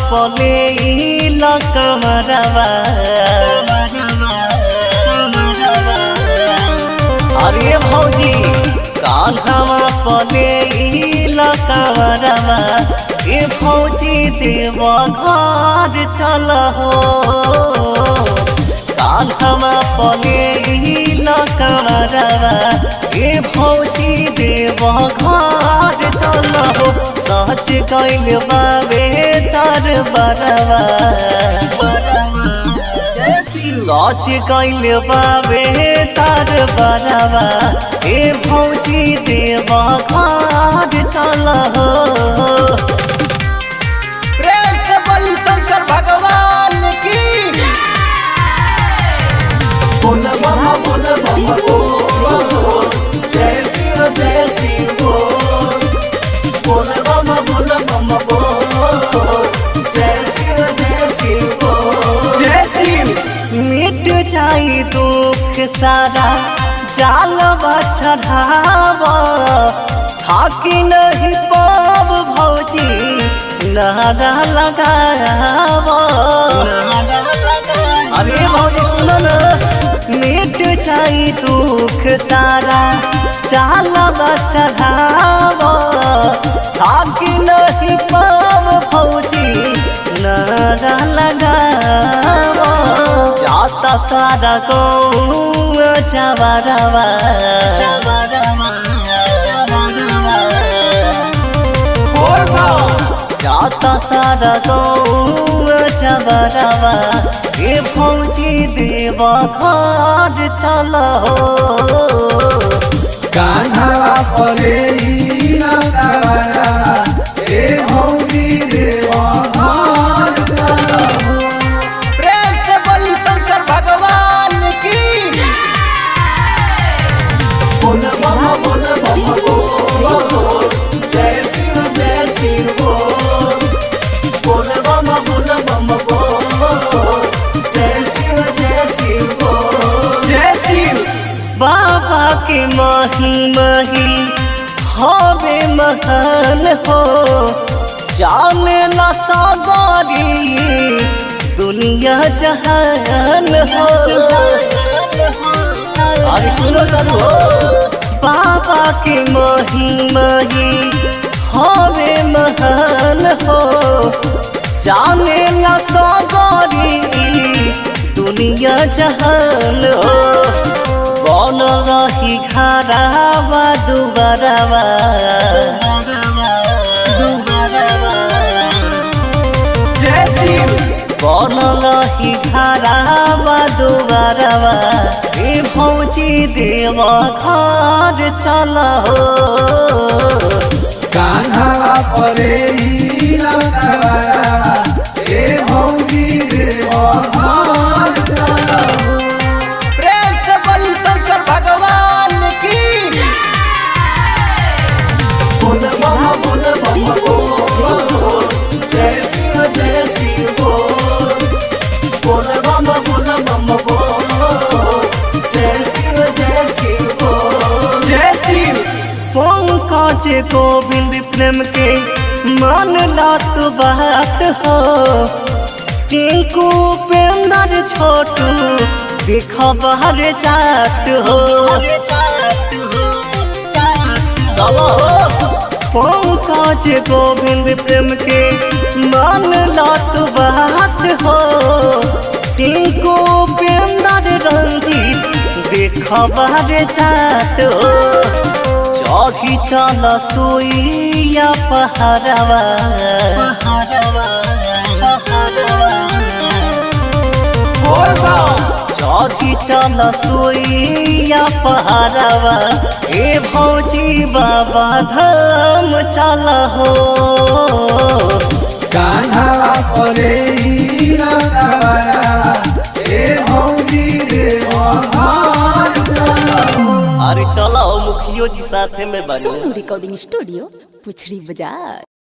पले कमरवा अरे भौजी कान्हवा पले कमरवा ए भौजी देव घर चल हो कान्हवा पले कमरवा ए भौजी देव घर चल हो सच कैल बाबे तार बरवा सच कैल बाबे तार बरवा ए भौजी देव घर चल हो प्रेम से बोली शंकर भगवान की बोल बाबा बोल जय शिव बोल बाबा बोल जय शिव जय शिव मिट जाई दुख सारा जाल चढ़ावा थाकी नहीं पाब भौजी नारा लगावा अरे भौजी सुनो न मिट जाई दुख सारा जाल चढ़ावा थाकी नहीं पाब भौजी नारा लगावा जाता सारा गौआ चवरवा जाता सारा गौआ चवरवा ए भौजी देव घर चल हो कान्हवा पले कमरवा ए भौजी देव घर चल हो प्रेम से बोली शंकर भगवान की बोल बाबा बोल जय शिव बोल बाबा बोल जय शिव जय शिव बाबा के मही हवे महल हो जाने ला सागरी दुनिया जहान हो अरे सुनो हो बाबा के मही हवे महल हो जाने ला सागरी दुनिया जहान हो बन रही घरवा दुबरवा बन रही घरवा दुबरवा ए भौजी देव घर चल हो कान्हवा पले कमरवा ए भौजी देव घर चल हो प्रेम से बोली शंकर भगवान की बोल बाबा बोल जय शिव बोल बाबा बोल जय शिव जय शिव पंकज गोविंद प्रेम के मान लात बात हो टिंकू पेंदर छोटू देख बाहर जात हो पंकज गोविंद प्रेम के मान लात बात हो टिंकू पेंदर रंजीत देख बाहर जात हो चढ़ी चल सोइया पहाड़वा चढ़ी चल सोइया पहाड़वा ए भौजी बाबा धाम चल हो कान्हवा पले कमरवा ए भौजी देव घर चल हो अरे चलो मुखियो जी साथे में बने सोनू रिकॉर्डिंग स्टूडियो पुछड़ी बाजार।